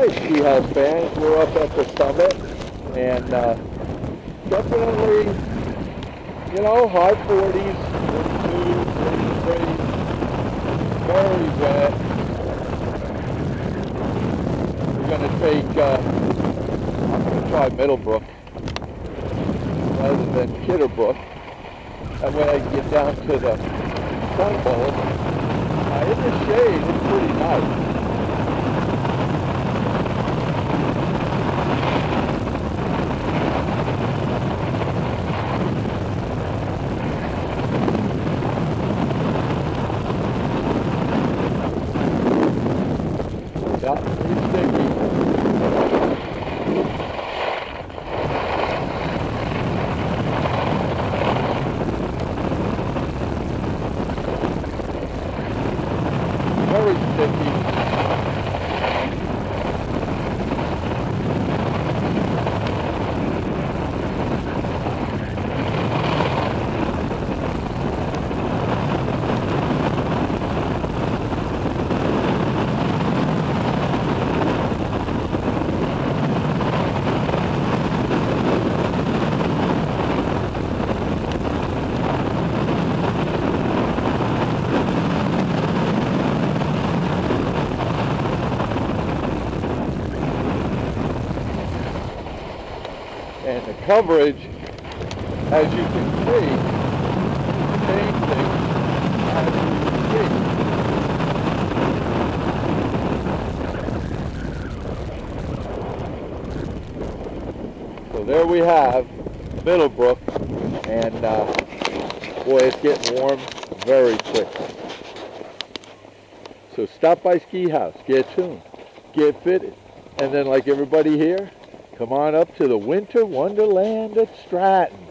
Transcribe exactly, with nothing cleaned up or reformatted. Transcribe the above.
right, Ski House fans, we're up at the summit, and uh, definitely, you know, high forties, forty-two, forty-three, very wet. We're going to take, uh, I'm going to try Middlebrook rather than Kitterbrook, and when I get down to the sun bowl, uh, in the shade, it's pretty nice. Yeah, pretty sticky. Very sticky. And the coverage, as you can see, same thing as you can see. So there we have Middlebrook, and uh, boy, it's getting warm very quickly. So stop by Ski House, get tuned, get fitted, and then like everybody here, come on up to the Winter Wonderland at Stratton.